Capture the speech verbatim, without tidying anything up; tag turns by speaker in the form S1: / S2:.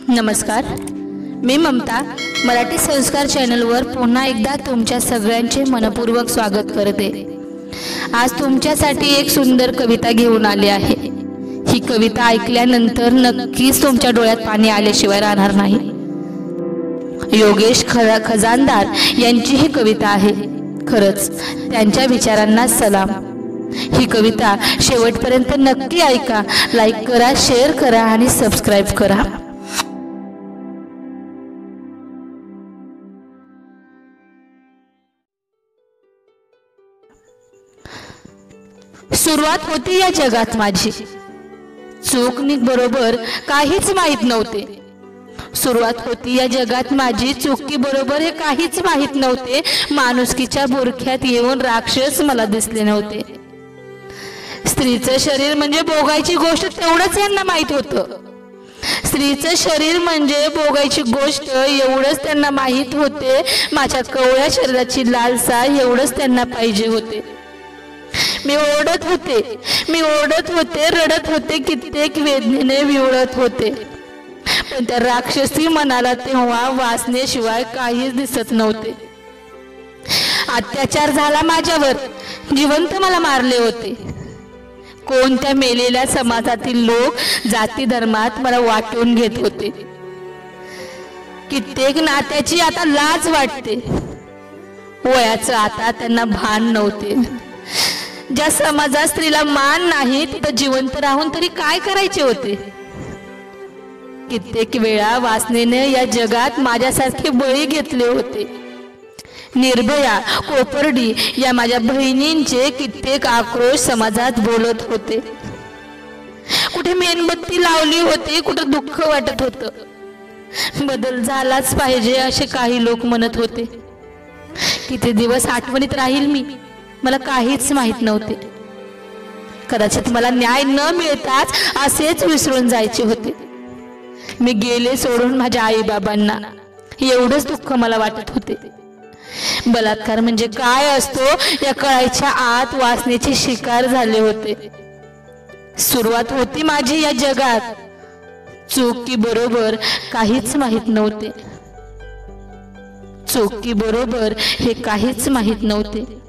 S1: नमस्कार, मी ममता मराठी संस्कार चॅनलवर पुन्हा एकदा तुमच्या सगळ्यांचे मनपूर्वक स्वागत करते। आज तुमच्यासाठी एक सुंदर कविता घेऊन आली आहे। ही कविता ऐकल्यानंतर नक्कीच तुमच्या डोळ्यात पाणी आल्याशिवाय राहणार नाही। योगेश खजानदार यांची ही कविता आहे। खरंच त्यांच्या विचारांना सलाम। ही कविता शेवटपर्यंत नक्की ऐका, लाईक करा, शेअर करा आणि सबस्क्राइब करा। सुरुवात होती या जगात माझी, चूक नीट बरोबर काहीच माहित नव्हते। सुरुवात होती या जगात माझी, चुकी बरोबर हे काहीच माहित नव्हते। माणुसकीच्या बुरख्यात येऊन राक्षस मला दिसले नव्हते। स्त्रीचं शरीर म्हणजे भोगायची गोष्ट तेवढंच यांना माहित होतं। स्त्रीचं शरीर म्हणजे भोगायची गोष्ट एवढंच त्यांना माहित होते। माझ्या कवळ्या शरीराची लालसा एवढंच त्यांना पाहिजे होते। मी ओरडत होते, मी ओरडत होते, रडत होते, कित्येक वेदनेने विवळत होते। पण त्या राक्षसी मनाला तेव्हा वासनेशिवाय काहीच दिसत नव्हते। अत्याचार झाला माझ्यावर, जिवंत मला मारले होते। कोणत्या मेलेल्या समाजातील लोक जाती धर्मात मला वाटून घेत होते। कित्येक नात्याची आता लाज वाटते, वयाचं आता त्यांना भान नव्हते। ज्या समाजात स्त्रीला मान नाही तिथं जिवंत राहून तरी काय करायचे होते। कित्येक वेळा वासनेने या जगात माझ्यासारखे बळी घेतले होते। निर्भया, कोपर्डी या माझ्या बहिणींचे कित्येक आक्रोश समाजात बोलत होते। कुठे मेणबत्ती लावली होती, कुठे दुःख वाटत होतं। बदल झालाच पाहिजे असे काही लोक म्हणत होते। किती दिवस आठवणीत राहील मी, मला काहीच माहित नव्हते। कदाचित मला न्याय न मिळताच असेच विसरून जायचे होते। मी गेले सोडून माझ्या आई बाबांना, एवढंच दुःख मला वाटत होते। बलात्कार म्हणजे काय असतो या कळायच्या आत वासनेचे शिकार झाले होते। सुरुवात होती माझी या जगात, चूक बरोबर काहीच माहित नव्हते। चूक बरोबर हे काहीच माहित नव्हते।